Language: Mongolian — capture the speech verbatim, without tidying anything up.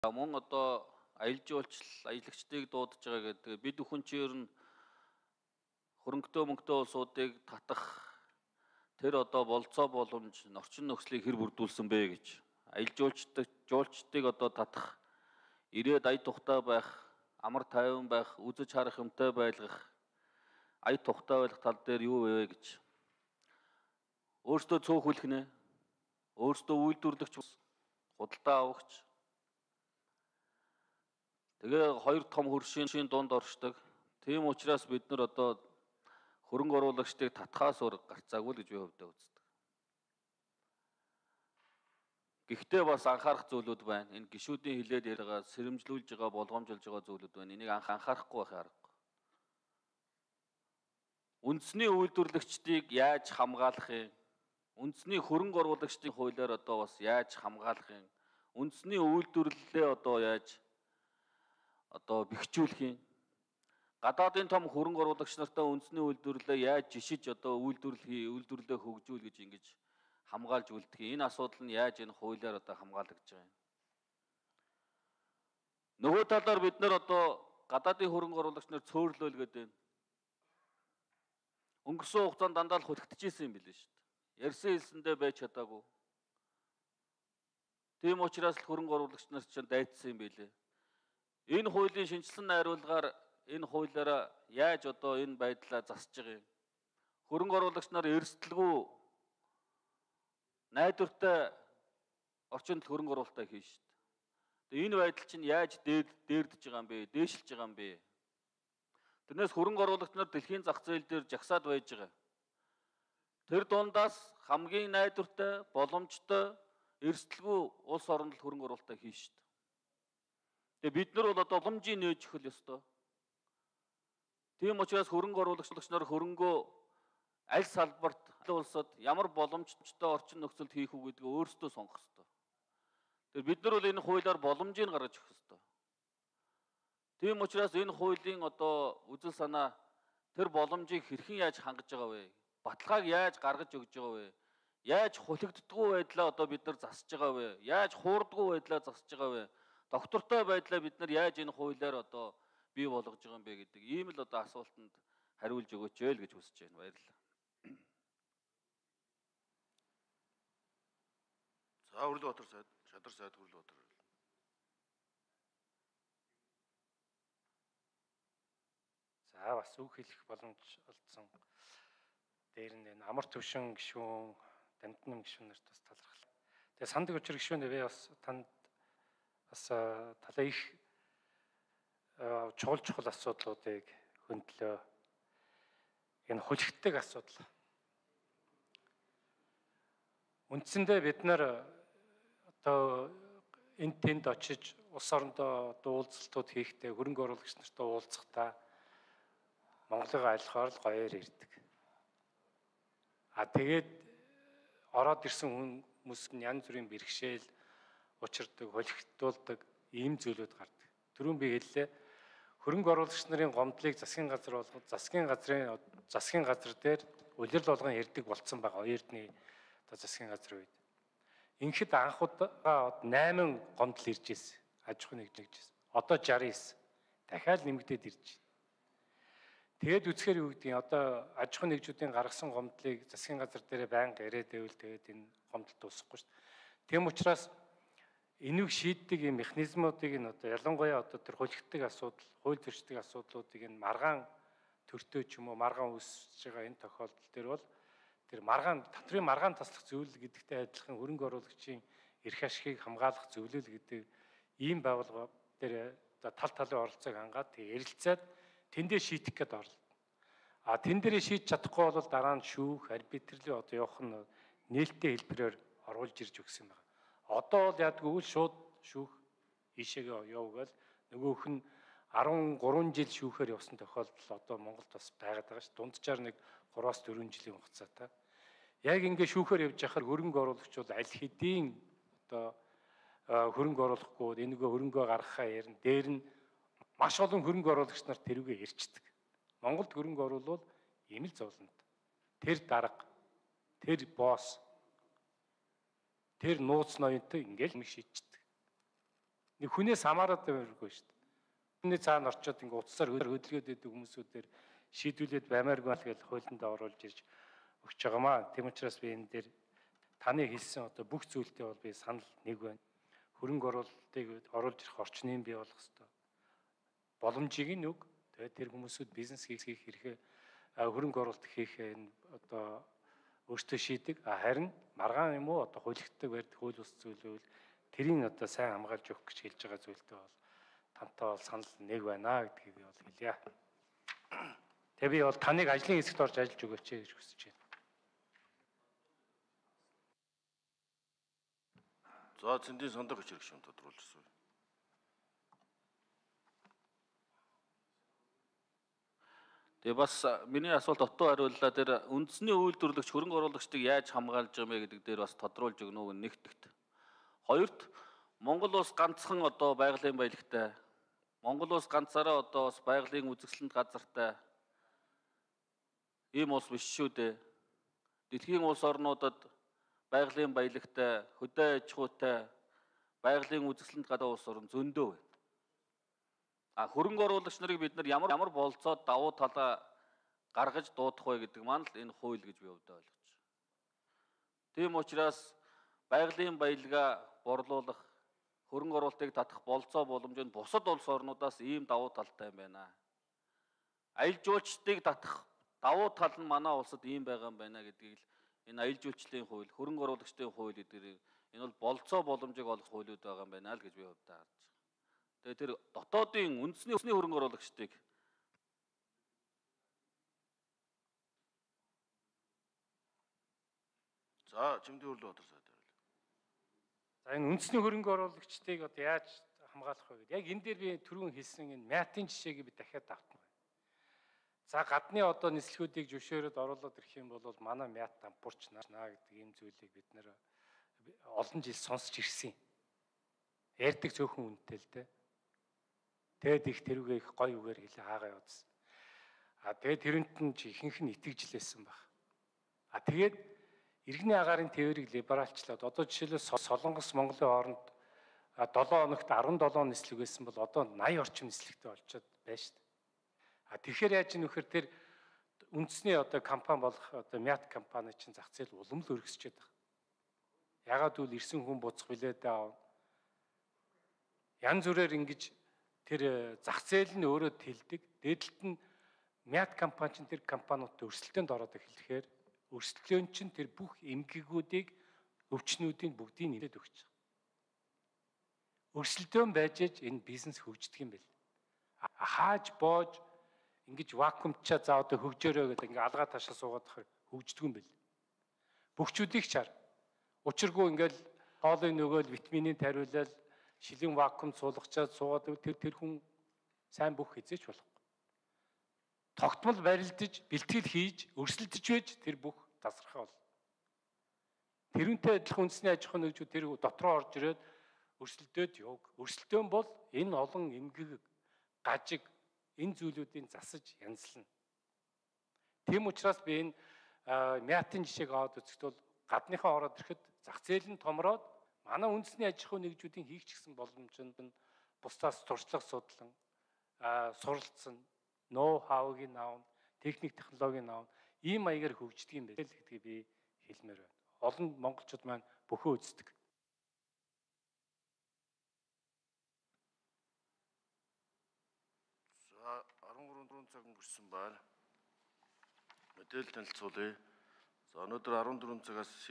Мөн одоо аялал жуулчлал аялагчдыг дуудаж байгаа гэдэг. Бид бүхэн чи ер нь хөрөнгөтэй мөнгөтэй улсуудыг татах тэр одоо болцоо боломж орчин нөхцөлийг хэр бүрдүүлсэн бэ гэж. Аялал жуулчдыг жуулчдыг одоо татах ирээд ая тухтай байх, амар тайван байх, үзэж харах юмтай байлгах, ая тухтай байх тал дээр юу вэ гэж. Өөртөө цөөхүүлэх нэ. Өөртөө үйлдвэрлэгч, худалдаа авагч. Тэгээ хоёр том хөршийн дунд оршдог. Тийм учраас бид нар одоо хөрөнгө оруулагчдыг татхаас өөр гарцаагүй л гэж би хувьдаа үздэг. Гэхдээ бас анхаарах зүйлүүд байна. Энэ гишүүдийн хилээд яриагаа сэрэмжлүүлж байгаа, болгоомжуулж байгаа зүйлүүд байна. Энийг анх анхаарахгүй байх аргагүй. Үндэсний үйлдвэрлэгчдийг яаж хамгаалах юм? Үндэсний хөрөнгө оруулагчдын хуулиар одоо бас яаж хамгаалах юм? Үндэсний үйлдвэрлэлээ одоо яаж одоо бэхжүүлэх юм? Гадаадын том хөрөнгө оруулагч нартай үндэсний үйлдвэрлэлээ яаж жишиж одоо үйлдвэрлэхий, үйлдвэрлэлээ хөгжүүл гэж ингэж хамгаалж үлдэх юм? Энэ асуудал нь яаж энэ хуулиар одоо хамгаалагдж байгаа юм? Нөгөө талаар бид нар одоо гадаадын хөрөнгө оруулагч нар цөөрлөөл гэдэг байна. Өнгөрсөн хугацаанд дандаа л хөлөгдөж исэн юм билээ шүү дээ. Ярьсан хэлсэндээ байж чадаагүй. Тийм учраас л хөрөнгө оруулагч нар ч дайцсан юм билээ. Энэ хуулийн шинжилсэн найруулгаар энэ хуулиараа яаж одоо энэ байдлаа засаж байгаа юм? Хөрөнгө оруулагч нар эрсдэлгүй найдвартай орчинд хөрөнгө оруулалтаа хийн шүү дээ. Тэгээ энэ байдал чинь яаж дээрдэж байгаа юм бэ? Дээшилж байгаа юм бэ? Тэрнээс хөрөнгө оруулагч нар дэлхийн зах зээл дээр жагсаад байж байгаа. Тэр дундаас хамгийн найдвартай, боломжтой, эрсдэлгүй улс оронд хөрөнгө оруулалтаа хийн шүү дээ. Тэгээ бид нар бол одоо боломжийг нээж өгөх ёстой. Тийм учраас хөрөнгө оруулагч нар хөрөнгөө аль салбарт улсад ямар боломжтой орчин нөхцөлд хийх үү гэдгийг өөрсдөө сонгох ёстой. Тэгээ бид нар бол энэ хуулиар боломжийг гаргаж өгөх ёстой. Тийм учраас энэ хуулийн одоо үзэл санаа тэр боломжийг хэрхэн яаж хангаж байгаа вэ? Баталгааг яаж гаргаж өгж байгаа вэ? Яаж хулигддаггүй байдлаа одоо бид нар засаж байгаа вэ? Яаж хуурдаггүй байдлаа засаж байгаа вэ? Доктортой байдлаа бид нар яаж энэ хуулиар одоо бий болгож байгаа юм бэ гэдэг ийм л одоо асуултанд хариулж өгөөч ээ л гэж хүсэж байна. Баярлалаа. За Хүрлбаатар сайд, Шадар сайд Хүрлбаатар. За бас үг хэлэх боломж олдсон. Дээр нь энэ амар төвшин гишүүн, Дамтнам гишүүн нарт бас талархал. Тэгээ Сандаг Учир гишүүн би бас танд бас талаа их чухал чухал асуудлуудыг хөндлөө. Энэ хүлэгддэг асуудал. Үндсэндээ бид нар одоо энд тэнд очиж улс орондоо уулзалтууд хийхдээ хөрөнгө оруулагч нартай уулзахдаа Монголыг айлхаар л гоёор ирдэг. А тэгээд ороод ирсэн хүмүүс нь янз бүрийн бэрхшээл учирдаг, холигдуулдаг ийм зүйлүүд гардаг. Түрүүн би хэллээ. Хөрөнгө оруулагч нарын гомдлыг засгийн газар болгоод засгийн газрын засгийн газар дээр улирал болгон ярддаг болцсон байгаа. Эрдний одоо засгийн газрын үед. Инхэд анх удаа найман гомдол ирж ирсэн. Аж ахуй нэгжлэгж ирсэн. Одоо шестьдесят девять. Дахиад нэмэгдээд ирж байна. Тэгээд үзэхээр юу гэдгийг одоо аж ахуй нэгжүүдийн гаргасан гомдлыг засгийн газар дээр байнга яриад байвал тэгээд энэ гомдол дуусахгүй шүү дээ. Тийм учраас энийг шийддэг юм механизмуудыг нь одоо ялангуяа одоо тэр хөлигддэг асуудал, хууль зөрчдөг асуудлуудыг нь маргаан төртөө ч юм уу маргаан үүсэж байгаа энэ тохиолдол дээр бол тэр маргаан татрын маргаан таслах зөвлөл гэдэгтэй адилхан хөрөнгө оруулагчийн эрх ашигыг хамгаалах зөвлөл гэдэг ийм байгууллага дээр тал талын оролцоог хангаад ярилцаад тэндээ шийдэх гээд орлоо. А тэн дээрээ шийдэж чадахгүй бол дараа нь шүүх, арбитрлийн одоо явах нь нээлттэй хэлбэрээр оруулж ирж өгсөн байна. Одоо бол ядгүй л шууд шүүх ийшээгээ явуул нөгөөх нь арван гурван жил шүүхээр явсан тохиолдол одоо Монголд бас байгаад байгаа ш. Дунджаар нэг гураас дөрвөн жилийн хугацаатай. Яг ингэ шүүхээр явж яхаар хөрөнгө оруулагч бол аль хэдийн одоо хөрөнгө оруулахгүй энэгээ хөрөнгөө гаргахаа ярина. Дээр нь маш олон хөрөнгө оруулагч нар тэрүүгээ ярьцдаг. Монголд хөрөнгө оруулал ийм л зовлонт. Тэр дарга, тэр босс, тэр нууц ноёнтой ингээл нэг шийдчихдэг. Нэг хүнээс хамаарат байгаагүй шүү дээ. Хүний цаана орчоод ингээ утсаар хөдөлгөөд байдаг хүмүүсүүдээр шийдвүлээд баймааргүй л гэж хуулинд оруулж ирж өгч байгаамаа. Тийм учраас би энэ дээр таны хэлсэн одоо бүх зүйлтэй бол би санал нэг байна. Хөрөнгө оруулалтыг оруулж ирэх орчныг бий болгох хэрэгтэй. Боломжийг нь үг. Тэгээд тэр хүмүүсүүд бизнес хийх хэрэгээ хөрөнгө оруулалт хийх энэ одоо өөртөө шийдэг. Харин маргаан юм уу одоо хуулигддаг барьд хууль ус зүйлүүл тэрийг одоо сайн хамгаалж өгөх гэж хэлж байгаа зүйлтэй бол тантай бол санал нэг байна гэдгийг би бол хэлье. Тэгээ би бол таныг ажлын хэсэгт орж ажиллаж өгөөч гэж хүсэж байна. За цэндийн сандаг хүч хэрэг шим тодруулж ирсэн. Тэгээ бас миний асуулт отоо хариуллаа тэр үндэсний үйлдвэрлэгч хөрөнгө оруулагчдыг яаж хамгаалж байгаа юм гэдэг дээр бас тодруулж өгнө үг нэгтгэт. Хоёрт Монгол улс ганцхан одоо байгалийн баялагтай. Монгол улс ганцаараа одоо бас байгалийн үзэсгэлэнт газартай. Ийм улс биш шүү дээ. Дэлхийн улс орнуудад байгалийн баялагтай, хөдөө аж ахуйтай, байгалийн үзэсгэлэнт гадаа улс орн зөндөө байна. А хөрөнгө оруулагч нарыг бид нар ямар ямар болцоод давуу талаа гаргаж дуудах вэ гэдэг маань л энэ хууль гэж би өвдөө ойлгож байна. Тийм учраас байгалийн баялгаа борлуулах, хөрөнгө оруулалтыг татах болцоо боломж нь бусад улс орнуудаас ийм давуу талтай юм байна. Аялал жуулчлалыг татах давуу тал нь манай улсад ийм байгаа юм байна гэдгийг л энэ аялал жуулчлалын хууль, хөрөнгө оруулагчдын хууль гэдэг энэ бол болцоо боломжийг олох хуулиуд байгаа юм байна л гэж би өвдөө харж. Тэгээ тэр дотоодын үндэсний усны хөрөнгө оруулагчдыг За Чимдийн Хүрлэн Батар сайд хариулъя. За энэ үндэсний хөрөнгө оруулагчдыг одоо яаж хамгаалах вэ гэдэг. Яг энэ дээр би түрүүн хэлсэн энэ мятын жишээг би дахиад давтна. За гадны одоо нислэгүүдийг зөвшөөрөд оруулаад ирэх юм бол манай мят дампуурчнаа гэдэг ийм зүйлийг бид нэр олон жил сонсч ирсэн. Ярьдаг цөөхөн үнэтэй л дээ. Тэгээд их тэрүүгээ их гоё үгээр хэлээ хаагаа явуулсан. А тэгээд тэрэнт нь ихэнх нь итгэжлээсэн баг. А тэгээд иргэний агаарын тээврийг либералчлаад одоо жишээлбэл Солонгос Монголын хооронд долоон хоногт арван долоон нислэг байсан бол одоо наяа орчим нислэгтэй болчиход байна шүү дээ. А тэгэхээр яаж юм нөхөр тэр үндэсний одоо компани болох одоо мят компани чинь зах зээл улам л өргөсчээд байна. Ягаад гэвэл ирсэн хүн буцах билетээ аав. Янз бүрээр ингэж тэр зах зээл нь өөрөө тэлдэг. Дээдлэлт нь мят компани чинь тэр компаниудад өрсөлдөөнд ороод эхлэхээр өрсөлдөөн чинь тэр бүх эмгэгүүдийг өвчнүүдийн бүгдийг нэмээд өгч байгаа. Өрсөлдөөн байж ээж энэ бизнес хөгждөг юм бэл. Хааж боож ингэж вакуумчаа за одоо хөгжөөрөө гэдэг ингээ алгаа ташаа суугаад хөгждөг юм бэл. Бөхчүүдийг чар. Учиргүй ингээл хоолой нөгөөл витаминыг тариулаад шилийн вакуум суулгачаад суугаад тэр тэр хүн сайн бүх хизээч болохгүй. Тогтмол барилдаж, бэлтгэл хийж, өрсөлдөж байж тэр бүх тасархаа бол. Тэрүүнтэй адилхан үндэсний аж ахуйн нэгжүүд тэр дотроо орж ирээд өрсөлдөөд явг. Өрсөлдөөн бол энэ олон эмгэг, гажиг энэ зүйлүүдийн засаж янзлна. Тийм учраас би энэ мятын жишээг аваад үзэхэд бол гадныхаа ороод ирэхэд зах зээл нь томроод манай үндэсний аж ахуйн нэгжүүдийн хийх гэсэн боломжинд нь бусдаас туршлага судлан суралцсан ноу хауг нь аавн, техник технологиг нь аавн ийм маягаар хөгждөг юм байна л гэдгийг би хэлмээр байна. Олон монголчууд маань бөхөө үздэг. За арван гурван цаг өнгөрсөн байна. Мэдээлэл танилцуулъя. За өнөөдөр арван дөрвөн цагаас